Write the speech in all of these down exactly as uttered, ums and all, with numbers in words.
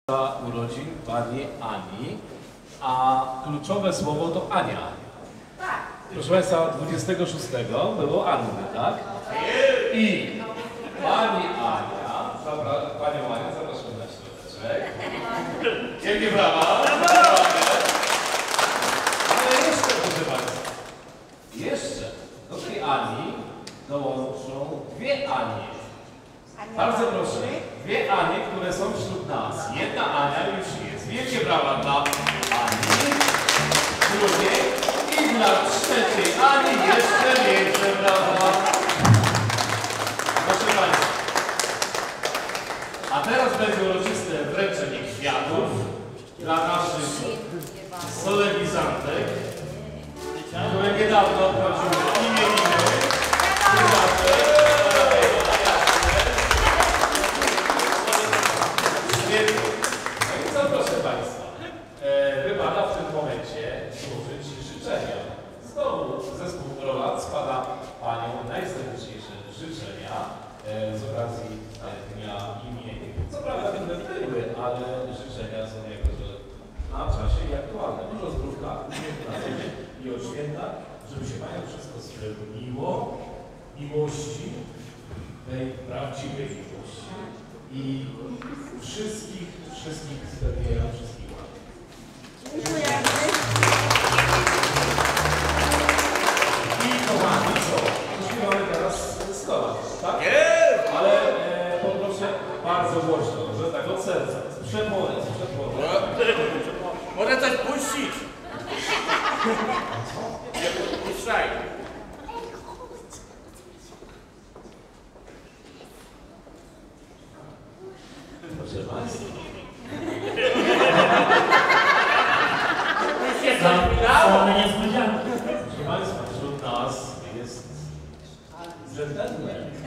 urodzin pani Ani, a kluczowe słowo to Ania. Tak. Proszę Państwa, dwudziestego szóstego było Anny, tak? I pani Ania, panią Anię zapraszam na środeczek. Wielkie brawa! Ale jeszcze, proszę Państwa, jeszcze do tej Ani dołączą dwie Anie. Bardzo proszę, dwie Anie, które są wśród nas. Jedna Ania już jest. Wielkie brawa dla Ani, drugiej i dla trzeciej Ani jeszcze większe brawa. Proszę Państwa. A teraz będzie uroczyste wręczenie kwiatów dla naszych solenizantek, które niedawno obchodziły imieniny. Co, proszę Państwa, wypada w tym momencie złożyć życzenia. Znowu zespół Rolat składa Panią najserdeczniejsze życzenia z okazji Dnia Imienia. Co prawda inne były, ale życzenia są jakoś na czasie i aktualne. Dużo zdrówka i od święta, żeby się Panią wszystko spełniło, miłości, tej prawdziwej miłości i wszystkich, wszystkich spełnienia, wszystkich ładnych. Dziękujemy. I kochani, co? Śpiewamy teraz sto lat, tak? Ale e, poproszę bardzo głośno, że tak od serca, z przepłonem, z przepłonem. Może coś puścić? Puszczaj. Proszę Państwa. Same niespodzianki. Proszę Państwa, wśród nas jest dżentelmen.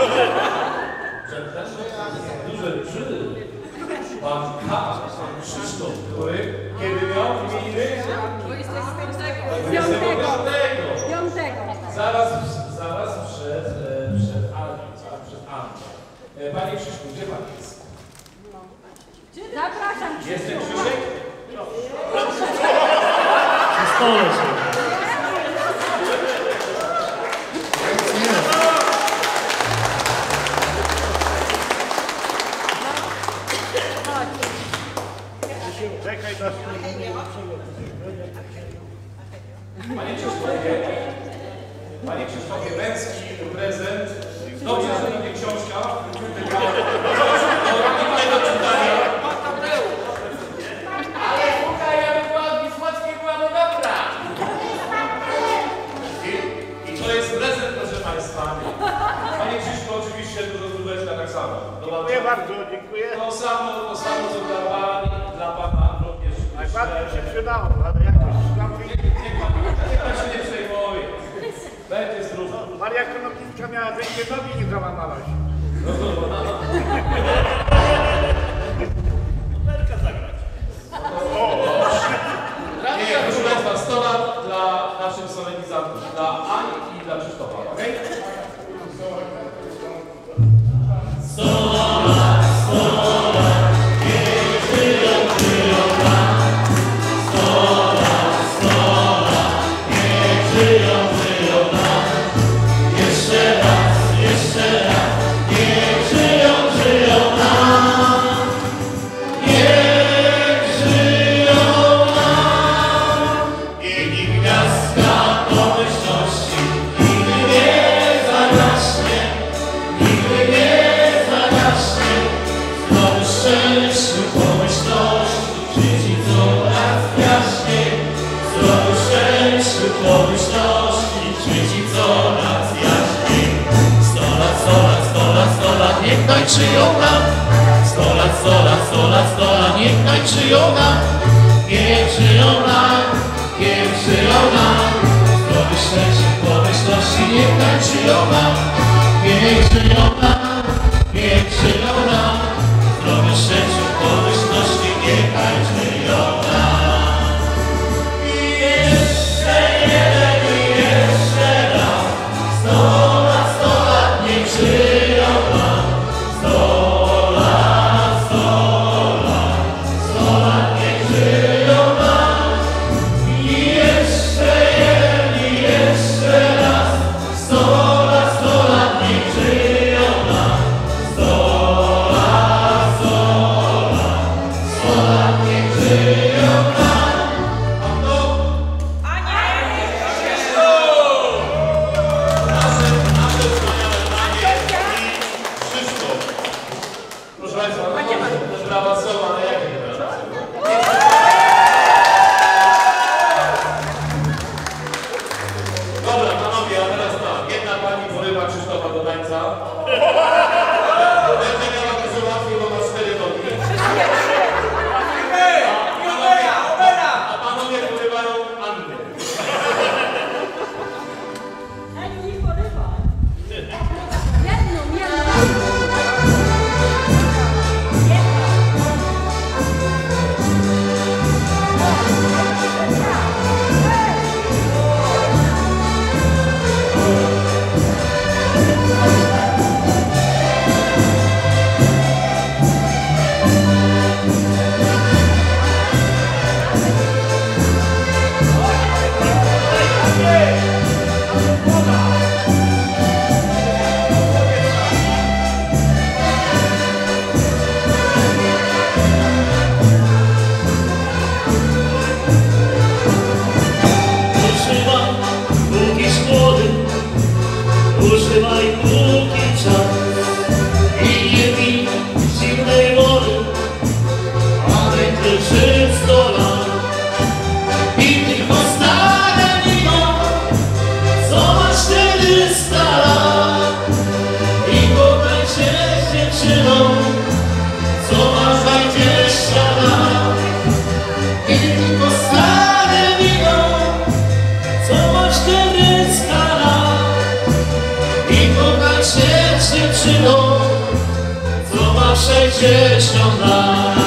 Dżentelmen duże trzy. Pan K, pan Krzysztof, który kiedy miał imieniny? dwudziestego piątego. Piątego. Zaraz, zaraz przed, e, przed Anią, zaraz przed Anną. E, Panie Krzyszku, gdzie Pan jest? Zapraszam. Jest ten Krzysiek? Na stole się. Czekaj, dasz Panie Krzysztofie, Panie Krzysztofie, męski prezent. Dobrze, że to nie książka. Nie do czytania. Ale słuchaj, ja bym była od Wisłockiej, byłaby dobra. I, I to jest prezent, proszę Państwa. Panie Krzyszku, oczywiście dużo zdróweczka tak samo. Dziękuję bardzo, dziękuję. To samo, to samo co dla Pani, dla Pana również. Najbardziej się przydało, ale jakoś tam... Niech Pan, niech pan się nie przejmuje. Będzie zdrówko. Maria Konopnicka miała więcej nogi niż załamalaś. Merka zagrać. Nie, proszę Państwa, sto lat dla naszych solenizantów, dla Ani i dla Krzysztofa, okej? Niech tańczyją nam, sto lat, sto lat, sto lat, sto lat, niech tańczyją nam, niech żyją nam, niech żyją nam, zdrowy szczęście, pomyślności, niech tańczyją nam, niech żyją nam, niech żyją nam, zdrowy szczęście, pomyślności, niech tańczyją nam. I jeszcze jeden, i jeszcze raz, sto lat, sto lat, niech żyją nam. Sto lat, sto lat, może żyć sto lat. I tylko stare wino, co ma czterysta lat. I kochaj się z dziewczyną, co ma dwadzieścia lat. I tylko stare wino, co ma czterysta lat. I kochaj się z dziewczyną, co ma sześćdziesiąt lat.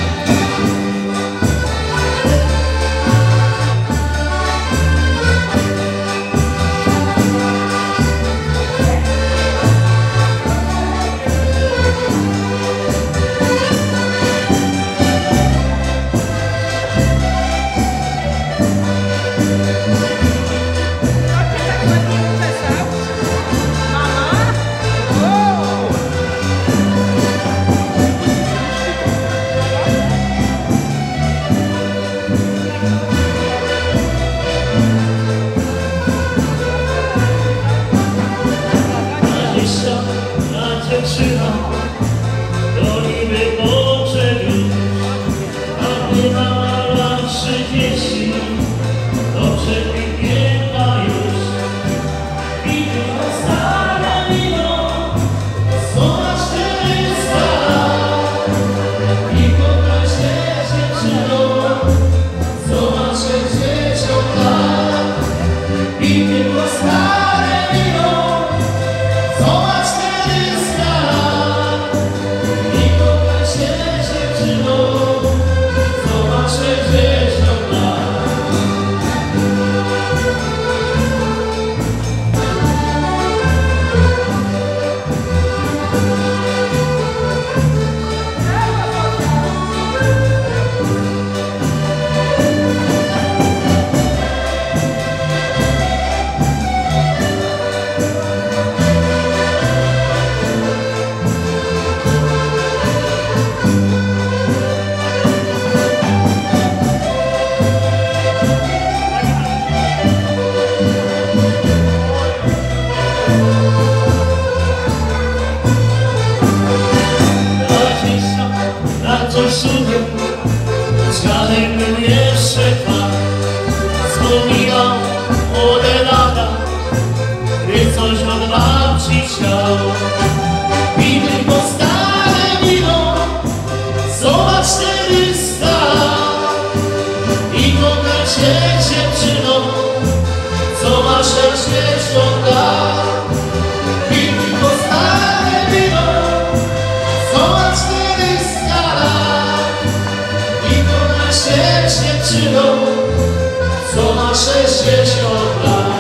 Dziewczyna do niby poczęli, a gdy ma lat trzydzieści, to przepiękna już. I tylko stare wino, co ma czterysta lat. I kochaj się dziewczyną, co ma sześćdziesiąt lat. I tylko stare wino, co ma czterysta lat. I kochaj się dziewczyną, co ma sześćdziesiąt lat. Zgadek był jeszcze tak, wspominał młode lata, gdy coś od babci chciał. I tylko stare wino, co ma czterysta lat. I kochaj się dziewczyną, co ma sześćdziesiąt lat. I tylko stare wino, co ma czterysta lat. I kochaj się dziewczyną, co ma sześćdziesiąt lat.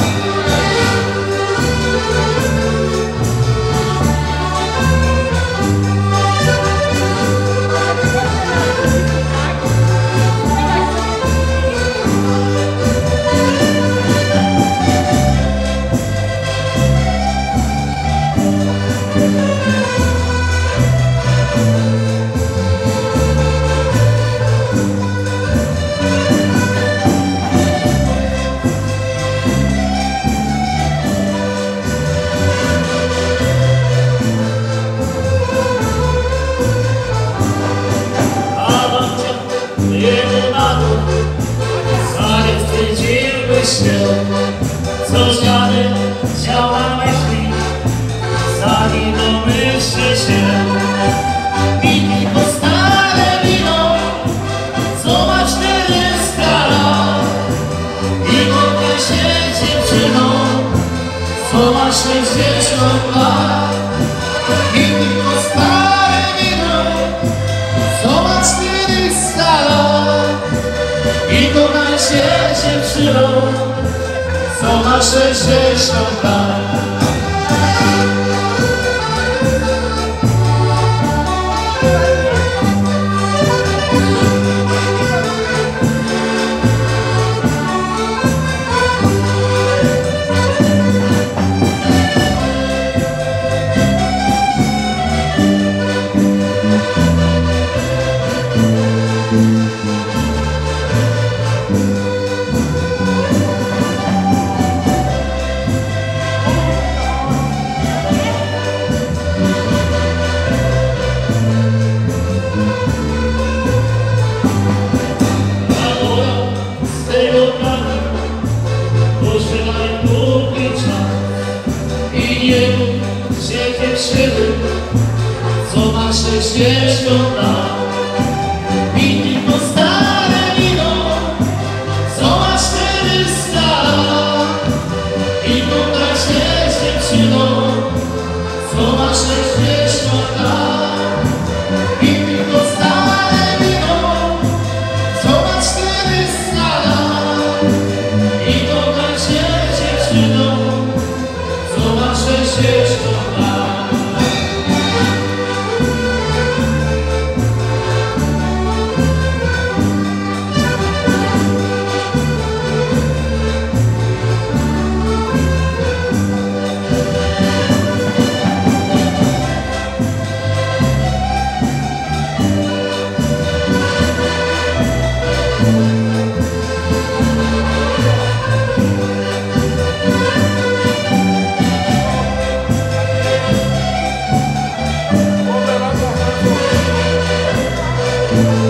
Co dziadek chciał na myśli, zanim domyśli się. I tylko stare wino, co ma czterysta lat. I kochaj się dziewczyną, co ma sześćdziesiąt lat. I tylko stare wino, co ma czterysta lat. I kochaj się dziewczyną, co ma sześćdziesiąt lat.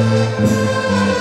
Thank